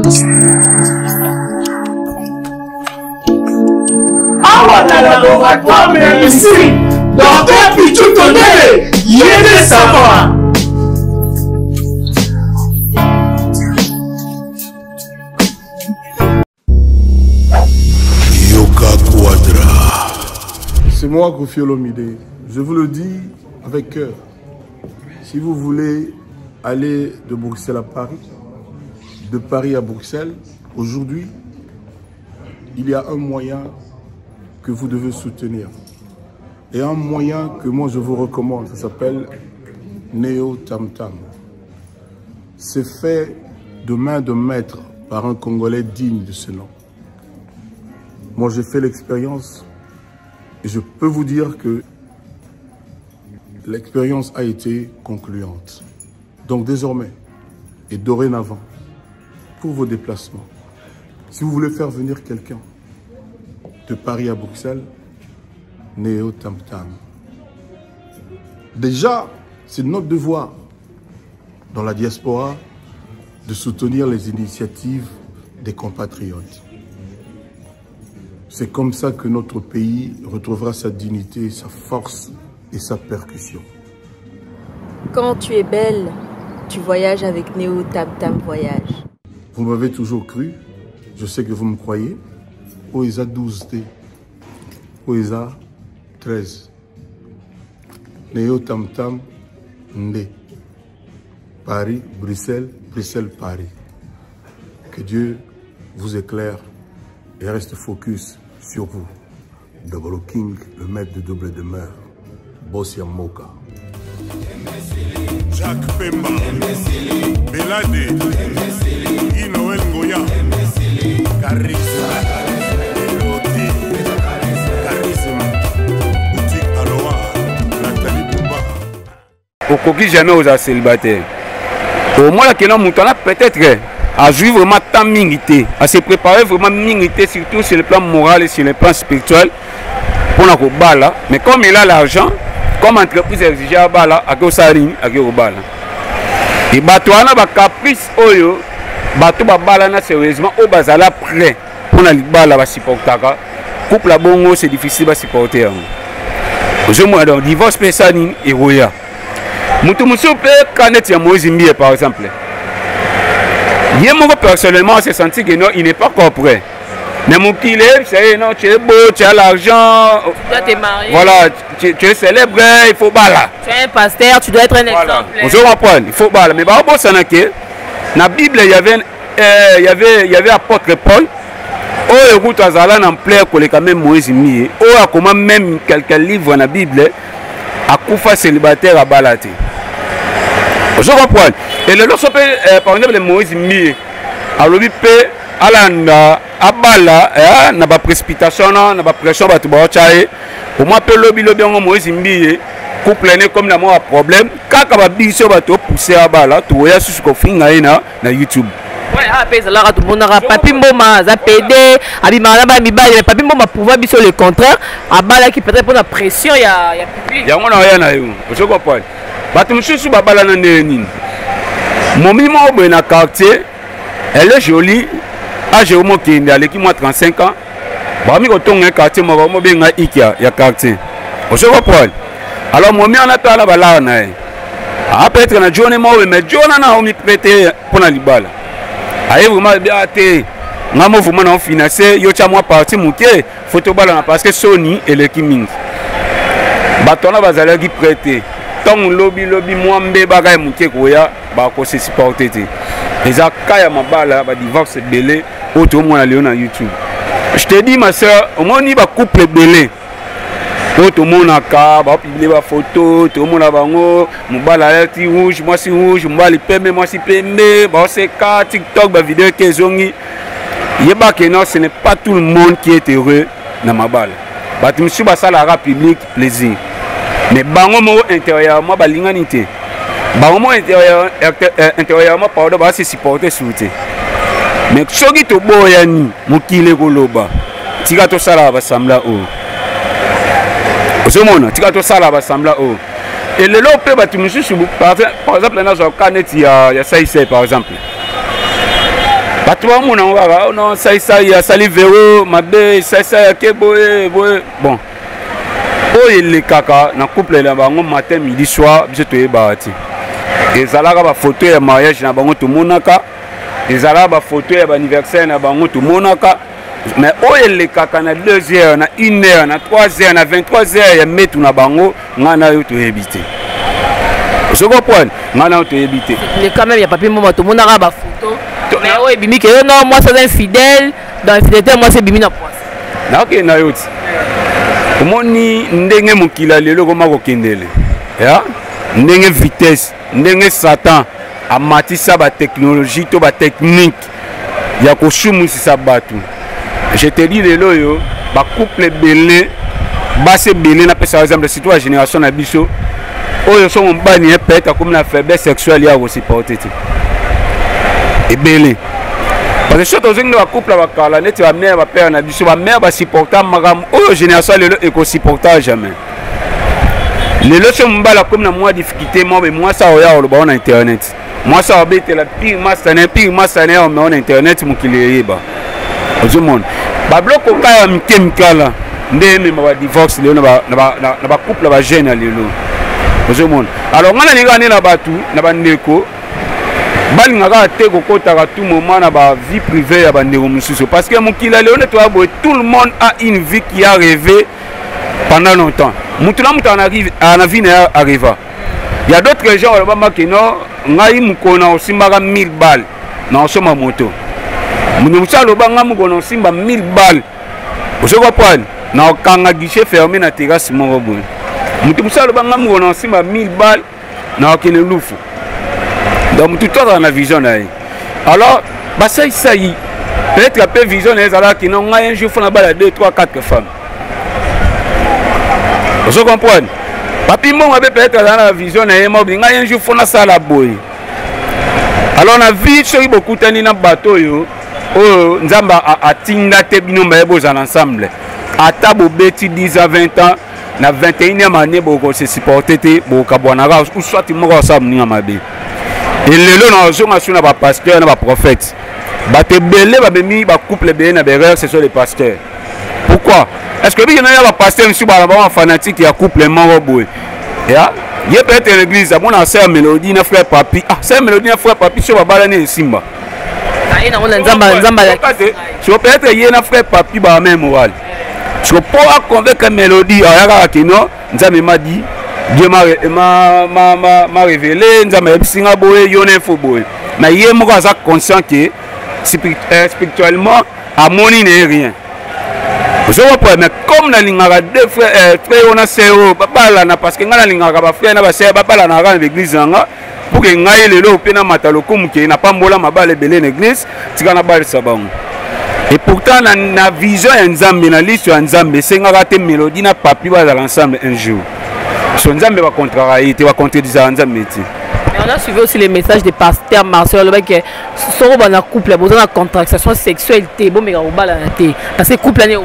awa na laboratoire mais ici docteur Pichu Tondele yéné savoir Moi, Koffi Olomide, je vous le dis avec cœur. Si vous voulez aller de Bruxelles à Paris, de Paris à Bruxelles, aujourd'hui, il y a un moyen que vous devez soutenir. Et un moyen que moi je vous recommande, ça s'appelle Neo Tam Tam. C'est fait de main de maître par un Congolais digne de ce nom. Moi j'ai fait l'expérience et je peux vous dire que l'expérience a été concluante. Donc désormais et dorénavant, pour vos déplacements, si vous voulez faire venir quelqu'un de Paris à Bruxelles, Neo Tam Tam. Déjà, c'est notre devoir dans la diaspora de soutenir les initiatives des compatriotes. C'est comme ça que notre pays retrouvera sa dignité, sa force et sa percussion. Quand tu es belle, tu voyages avec Neo Tam Tam Voyage. Vous m'avez toujours cru, je sais que vous me croyez. Oisa 12T, Oisa 13. Neo Tam Tam Ndé. Paris, Bruxelles, Bruxelles, Paris. Que Dieu vous éclaire et reste focus sur vous. Double King, le maître de double demeure. Bossia Moka. Jacques Pemba, Belade, Guy Noël Ngoya, Charisme, Elodie, Charisme, Boutique Aloha, Nathalie Bouba. Au coquille jamais aux célibataires. Au moins, là, Moutana peut-être à jouer vraiment tant mingité, à se préparer vraiment mingité, surtout sur le plan moral et sur le plan spirituel, pour la bala. Mais comme il a l'argent, comme entreprise exige à bala, à Gosarine, à Gérobala. Et Batouana, ba caprice, oyo, Batou bala na sérieusement, au bazala prêt pour la bala, va supporter. Couple la bongo, c'est difficile à supporter. Je me dis, divorce, personne, et roya. Moutoumoussou peut connaître ya Moïse par exemple. Moi personnellement, j'ai senti que non, il n'est pas encore prêt. Mais mon qu'il est, c'est non, tu es beau, tu as l'argent. Tu dois te marier. Voilà, tu es célèbre, il faut bala. Tu es un pasteur, tu dois être un exemple. On se comprend, il faut bala. Mais bah, bon, ça n'a que dans la Bible, il y avait apôtre Paul. Oh, écoute, Azala n'en plaît que quand même Moïse Mie. Oh, comment même quelques livres dans la Bible, à Koufa célibataire à balater. Je comprends. Et le lorsque par exemple Moïse Mie a l'objet à bala, n'a pas précipitation, n'a pas pression, bah tu vas changer. Pour moi, peu lobby Moïse Mie couple né comme la moi problème. Quand on va biser, bah tu pousser à bala, tu vois sur ce qu'on fait na YouTube. Ouais, après ça là tout le monde a papi mboma za PD, abimala ba mibali, papi mboma pouvoir biso le contraire, à bala qui peut-être pour la pression il y a public. Ya ngona ya na yo. Je comprends. Bato msusu babala na nini. Momi mo bo na quartier, elle est jolie. Ah j'ai au moins qui est qui moi 35 ans. Ba mi ko tonga quartier mo ba mo benga ikia ya quartier. Je comprends. Alors momi on a ta la bala na. Ah peut-être na journée mo mais journée na o mi prêter pour na libala. Aïe vraiment bien té. Ngamo vraiment na financer yo cha moi parti muké photo bala parce que Sony et le Kiming. Bato na bazala qui prêter. Tant lobby mwambe bagaye muke koya ba ko se supporter te eza kaya mabala ba divorce belé auto mona leo na YouTube. Je te dis ma soeur, au moins ni ba couple belé auto mona ka ba publier ba photo to mona bango mobala ti rouge moi si rouge mbali pembe moi si pembe ba c'est ka TikTok ba vidéo kezongi yeba que non ce n'est pas tout le monde qui est heureux na mabala ba tu monsieur ba sala public plaisir. Mais bango mo intérieurement balingani te. Bango mo intérieurement pardon ba se supporter souté. Mais soki to boyani mukile koloba. Tika to sala ba samla o. Osomona tika to sala ba samla o. Et le lot pe ba tu monsieur par exemple na zo kanet ya saïsé par exemple. Ba to mo na ngara non saïsé ya sali véro mabe saïsé ya kebo bon. Oh les caca na couple la bango matin midi soir biso to ebati ezalaka ba photo ya mariage na bango to monaka ezalaka ba photo ya anniversaire na bango to monaka mais oyo elekaka na 2 heures na 1 heure na 3 heures na 23 heures ya metu na bango nga na yo toyebi te je comprends nga na yo toyebi te quand même ya papier moma tomonaka bafoto mais oyo ebimi ke yo non moi c'est infidèle dans infidélité moi c'est bimi na poisse naokende na yo ti omoni ndenge mokila lelo koma kokendele ya ndenge vitesse ndenge satan amatisa batechnologie to batechnique ya koshumusisa bato. Je te dis lelo yo bacouple belé base belé na pesa exemple surtout la génération na biso oyo so mbani peut-être comme la faiblesse sexuelle ya aussi porter et belé parce que surtout zeng na couple ba kala net ba mère ba père na biso ba mère ba supporter magam oyo génération lelo e ko supporter jamais lelo so mbala comme na moi difficulté moi ça oya o ba na internet moi ça obete la pire master on met en internet mon kileba au monde ba bloko ka mikemikala ndeme ba divorce lelo na ba couple ba jeune lelo au monde alors ngana ni ngane na batu na bandeko balingaka te kokotaka tout moment na ba vie privée ya bandeko mususu parce que mokila lelo to abo tout le monde a une vie qui a rêvé pendant longtemps mutu na mutu ana vie na arriva. Il y a d'autres gens qui ont ngai mukona osimbaka 1000 balles na osoma moto. Munyusa lobanga mukona osimba 1000 balles. Osoko pwani na okanga guichet fermé na terrasse moko boye. Mutu musa lobanga mukona osimba 1000 balles na okene lufu. Donc tout ça dans la vision là. Alors ça y peut-être peu vision les ala qui non ngai un jour fona bala 2 3 4 femmes. Osoko pwani papi mon avait peut-être dans la vision na yema binga un jour fona sala boy. Alors on a vu ceux beaucoup tani na bateau yo oh nzamba atinda te bino ba bo za ensemble. Ata bo beti 10 à 20 ans na 21e année bo se supporter te bo kabwana ou soit moko sa mninga mabe. Et lelo na zonga suna ba pasteur na ba prophète. Ba te belé ba bemi ba couple be na berère ce sont les pasteurs. Pourquoi? Est-ce que il y a un pasteur monsieur Balaba fanatique qui a couple mangoboué? Ya, il peut être l'église, bon a c'est mélodie na frère papi. Ah, c'est mélodie na frère papi sur babalane simba. Ah, na on nzamba. Je peut être y a frère papi ba même moral. Je peux pas convaincre mélodie ayaka kino, nzambe m'a dit Dieu m'a révélé, nzambe singa boye yone fo boye. Mais yé mo za conscient que spirituellement harmonie n'est rien. Je vois pas, mais comme na lingaka deux frères on a sero babala na parce que ngana lingaka ba frère na ba sero babala na ga l'église nga pour que ngai lelo pe na mataloko muke na pambola mabale belé l'église tika na bal sabang. Et pourtant na vision ya nzambe na liste ya nzambe sengaka te mélodie na papi ba za ensemble un jour. Son nzambe va contrarier te va contredire nzambe ti. On a suivi aussi les messages des pasteurs Marcel le mec soro bana couple besoin de contraction sexuelle bon mais au bala té parce que couple né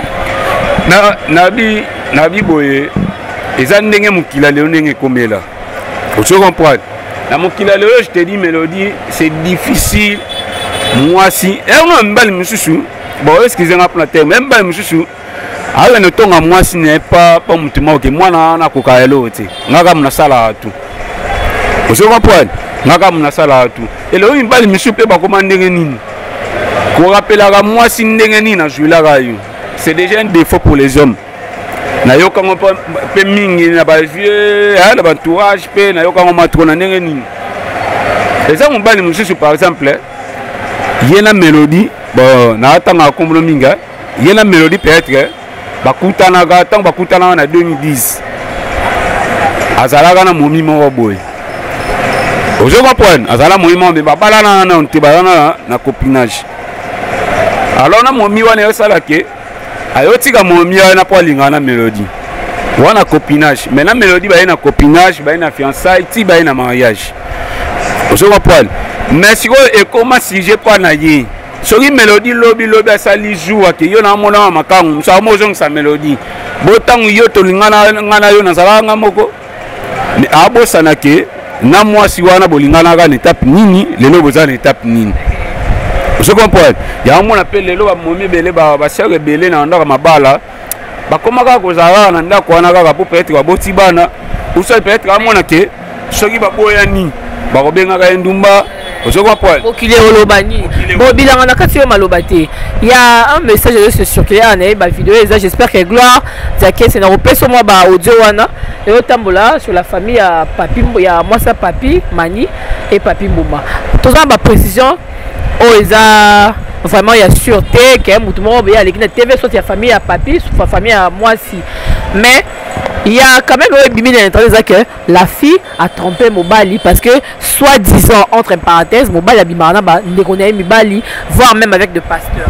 nabi boye eza ndenge mokila leo ndenge komela tu comprends na mokila leo je te dis mélodie c'est difficile moi si et moi mbali mususu bon excusez-moi pour la terme même mbali mususu ala ne tonga moi si n'est pas mutima que moi na kokaelo te ngaka mna sala tu tu comprends ngaka mna sala tu et leo mbali mususu pe ba komande nini ko rappelaka moi si ndenge nini na jouila ga yo. C'est déjà un défaut pour les hommes. Na yo quand on peut mingi na ba vieux na ba entourage pe na yo quand on matro na ndenge nini. Les hommes bali mususu par exemple, yena mélodie bon na tanga kombo minga, yena mélodie peut-être ba kutana ga tang ba kutana na 2010. Azalaka na momi mo boy. Ozo comprendre, azala momi mo be ba bala na on te bala na copinage. Alors na momi wana yo sala ke ayotika momia na po lingana mélodie wana copinage mais na mélodie ba na copinage ba na fiançailles ti ba na mariage osoko poil mais siko e comment si j'ai pas na ye soki mélodie lobi asali jour ke yo na mona makangu sa mozong sa mélodie botangu yo to lingana ngana yo na salanga moko mais abosana ke na mwasi wana bolingana ga étape nini lelo boza na étape nini. Je comprends. Il y a un monde appelé les lois momi belé ba sœur belé na ndaka mabala. Ba komaka kozala na ndako wana kaka pour peut-être ba botibana. Ou ça peut être à mon ke soki ba boya ni. Ba kobenga ka ndumba Vous comprenez? Okile olobani. Bon bilan na kati yo malobate. Il y a un message de ce circuler en vidéo et j'espère que Gloire Diaké c'est na repeso moi ba audio wana. Et otambola sur la famille à Papi, il y a moi ça Papi Mani et Papi Mbuma. Tout ça ma précision. Oh eza vraiment il y a sûreté que tout le monde il y a les TV soit la famille à Papi, soit la famille à moi si. Mais il y a quand même que la fille a trompé Mobali parce que soi-disant entre parenthèses Mobali a bimana ba nekonaye Mibali voire même avec de pasteurs.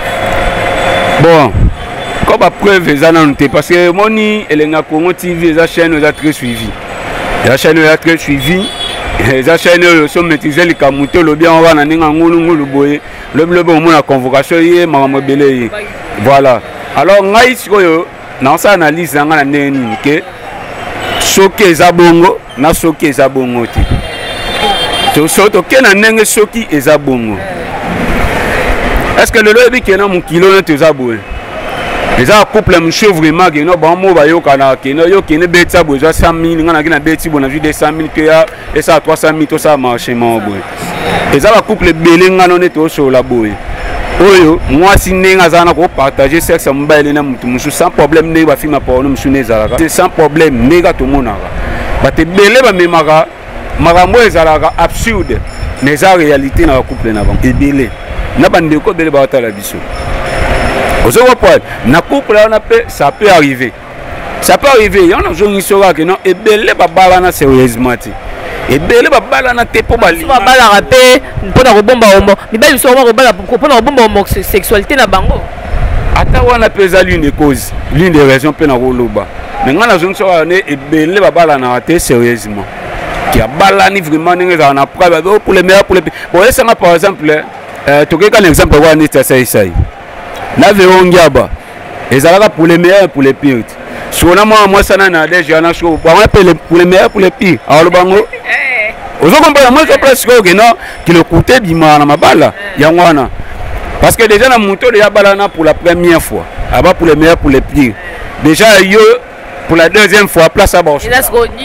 Bon, comme preuve les annontés parce que moni Elenga Congo TV les chaînes est très suivi. La chaîne est très suivie. Les chaînes sont maîtrisées les camoutes le bien on va na ninga ngulu boye le bon la convocation yé mama belé. Voilà. Alors ngai sikoyo dans sa analyse na ndeni ke soki ezabongo na soki ezabongo ti to soto ke na ndenge soki ezabongo est-ce que le lobi ke na mon kilo na te zaboué les a couple monsieur vraiment que no bon mo ba yo kana ke no yo ke ne betsa bo 100 000 ngana kina beti bona vu 200 000 que ya et ça 300 000 to ça marché mo boy les a couple belé ngano ne to so la boy oyo moi si nenga zana ko partager sexe mbaile na mutu musu sans problème ne ba fima pa ono musu nezalaka c'est sans problème nega to monaka ba te belé ba memaka makambo ezalaka absurde mais la réalité na couple na bango ebelé na bande ko belé ba tala biso ozo ko na couple on appelle ça peut arriver il y en a jongi sora que non ebelé ba balana sérieusement et belé ba balana te po bali ba bala rapé mpona robomba homo mibali so mo robala mpona robomba homosexualité na bango ata wana pesa l'une des causes l'une des raisons pena roloba mais ngana jongi sora ne ebelé ba balana te sérieusement qui a balani vraiment ninga na preuve pour les meilleurs pour les bon ça par exemple tokeka un exemple wa ni ça na veongiaba ezalaka pour les meilleurs pour les pires si on a moi ça na des gens na show on appelle pour les meilleurs pour les pires alors bango ozo comprendre moi je presque que non qui le coûtait bima na mabala ya ngwana parce que déjà na moto de ya balana pour la première fois aba pour les meilleurs pour les pires déjà yo pour la deuxième fois place à Barcelone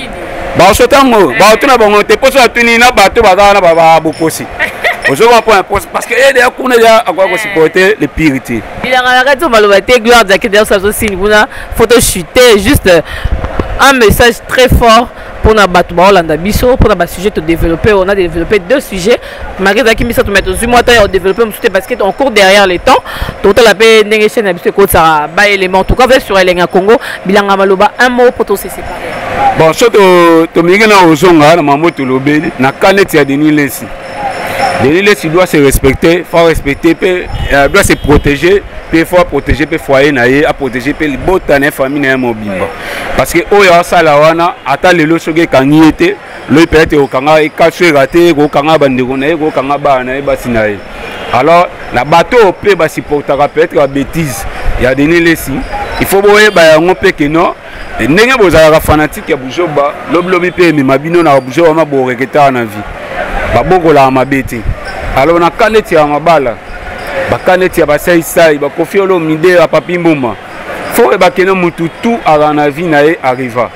ba sotango ba tuna bango te poso atuni na bato bazana ba bokosi ozo comprendre parce que il y a qu'on déjà à quoi supporter les pirités il y a la radio malobate Gloire Diaké d'ailleurs ça aussi una photo chuter juste un message très fort pour na bato ba Hollanda biso pour na sujet de développer on a développé deux sujets malgré qui misa to mettre aux mois temps développer monsieur parce que on court derrière les temps total la paix ndenge chaîne biso ko ça ba élément en tout cas sur Elenga Congo bilanga maloba un mot pour se séparer bon surtout to mingena ozonga na mamoto lobeli na kaneti ya Denis Lesi. Denis Lesi doit se respecter, faut respecter, doit se protéger, il faut protéger le foyer, à protéger les bottes de famille mobile. Parce que oya sala wana ata lelo soge kangiyete, le peut-être au kanga et caché raté, au kanga bandegona, au kanga bana et basinae. Alors la bateau peut ba supportera peut-être la bêtise. Il y a Denis Lesi, il faut boyer ba on peut que non. Ndenge bozala fanatique ya bujoba, loblobi pe mi mabino na bujoba ma bo reketa na vie. Baboko la mabete alors na kaneti ya mabala bakaneti ya basaisai bakofiolo mide ya Papi Mbuma faut ebakena mututu ala na vie na e arriva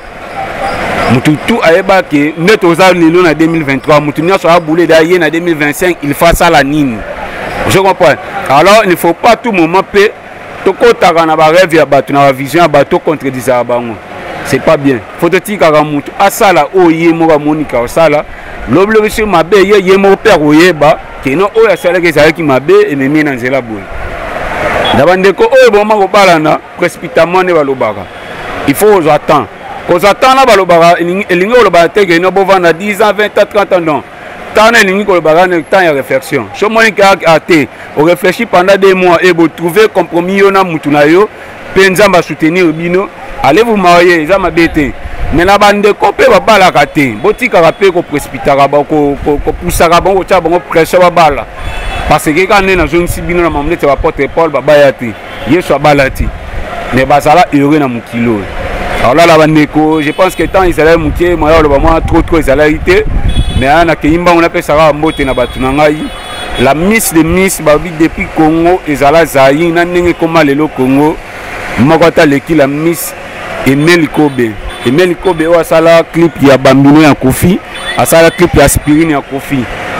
mututu ayeba ke neto za lelo na 2023 mutu nyaso abule da ye na 2025 il faut ça la nini je comprends alors il ne faut pas tout moment pe tokotaka na ba rêve ya bato na ba vision ya bato contredisera bango c'est pas bien faut te tika ka mutu asala oye mo ka monika osala loblo sur mabe ye mo père oyeba ke no oya sala ke za ki mabe et memi na nzela boy dabandeko oyo boma ko balana précipitamment ne balobaka il faut aux attendre aux attendre na balobaka elingi oloba te ke no bovanda 10 ans 20 ans 30 ans non tant elingi ko balobaka ne temps ya réflexion so monika até on réfléchit pendant 2 mois et vous trouver compromis yo na mutu na yo penza ba soutenir bino allez vous marier za mabete mais la bande copé va bala kate botika rapé ko précipitaka ba ko poussaka bango tia bango pression ba bala parce que quand na zone sibino na mamlete ba porte Paul ba bayati yeso balati mais bazala heureux na mukilo alors là la bande ko je pense que tant Israël muké moi le ba moi trop israélité mais ana ke imba on appelle ça mbote na batu na ngai la miss de miss ba depuis Congo ezala zayi na ndenge koma lelo Congo mokota leki la miss Emeli Kobe o asala clip ya Bambino ya Kofi asala clip ya Aspirine ya Kofi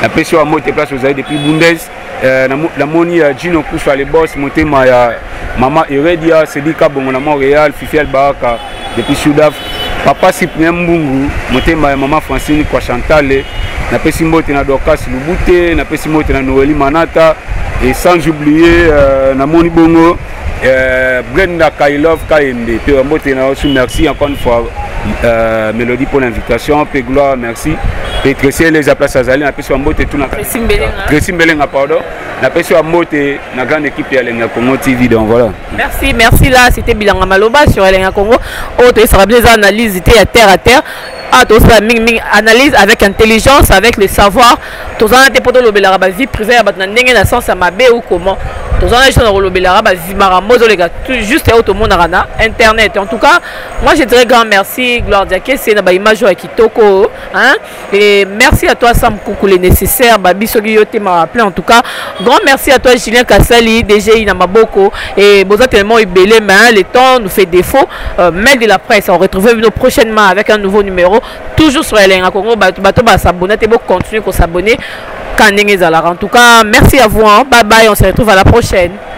na pesi wa mote place aux depuis Bundes na moni Gino Kufa les boss motema ya Mama Heredia Sedika Bongo na Montréal Fifiel Baraka depuis Sudaf Papa Cyprien Mbungu motema ya Mama Francine kwa Chantal na pesi mote na Dorcas Lubute na pesi mote na Noeli Manata et sans oublier na moni bongo Brenda Kailov Kaembe pe mote na aussi merci encore une fois Mélodie pour l'invitation pe gloire merci et Tracy les place Azali na pesi mbote tout na Tracy Mbelenga pardon na pesi mbote na grande équipe ya Lenga Congo TV donc voilà. Merci là c'était Bilanga Maloba sur Lenga Congo. Oh tu seras des analyses était à terre. Ah tout ça analyse avec intelligence avec le savoir. Tout ça n'était pas de l'obéla ba vie privée à batna ndenge na sens à mabe ou comment. Tout ça n'était pas de l'obéla ba zimara mozo les gars juste et tout le monde rana internet. En tout cas moi je dirais grand merci Gloire Diaké c'est na ba image ya kitoko hein et merci à toi Sam Koukou les nécessaires ba bisogi yote m'a rappelé en tout cas grand merci à toi Julien Kassali DG na maboko et boza tellement ibelé mais le temps nous fait défaut mail de la presse on retrouve nous prochainement avec un nouveau numéro toujours sur Lenga Congo bato ba s'abonner et continuer à s'abonner quand en tout cas merci à vous hein. Bye bye on se retrouve à la prochaine.